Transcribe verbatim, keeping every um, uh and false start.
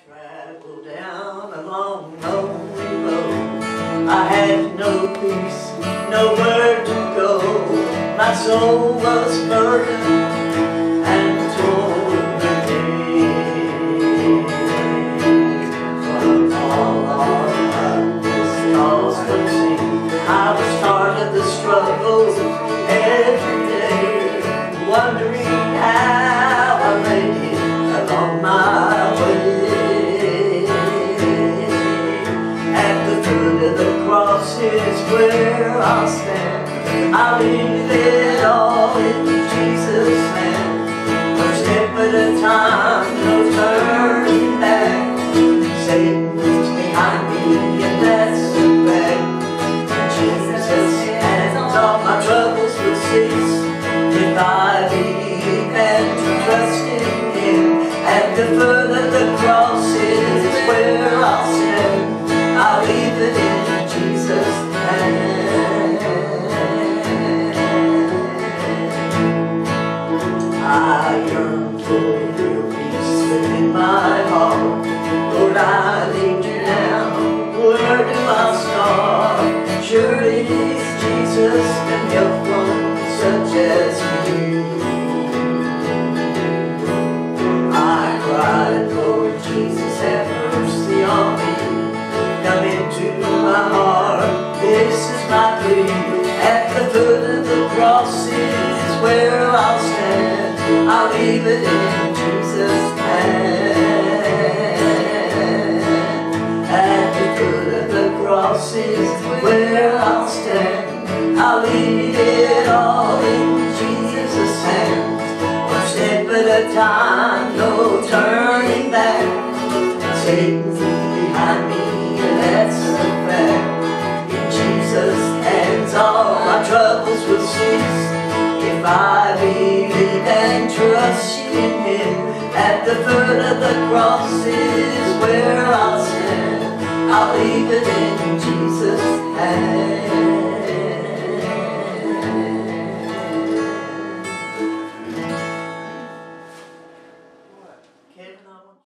Travel down a long, lonely road. I had no peace, nowhere to go. My soul was burdened and torn within. From all our heart was lost and seen. I was part of the struggles every day, wondering how I made it along my way. The cross is where I'll stand. I'll leave it all in Jesus' hand. One step at a time, no turning back. Satan's behind me, and that's a fact. Jesus' hands, all my troubles will cease if I believe and trust in Him. At the foot of the cross is where I'll stand. I'll leave it in Jesus' hand. I yearn for your peace within my heart. Lord, I need you now. Where do I start? Surely Jesus can help one such as me. I cried, Lord Jesus, have mercy on me. Come into my heart, this is my plea. At the foot of the cross is where I'll stand. I'll leave it in Jesus' hand. At the foot of the cross is where I'll stand. I'll leave it all in Jesus' hands. One step at a time, no turning back. Satan's behind me, that's a fact. In Jesus' hands all my troubles will cease if I believe and trust in Him. At the foot of the cross is where I'll stand. I'll leave it in Jesus' hands.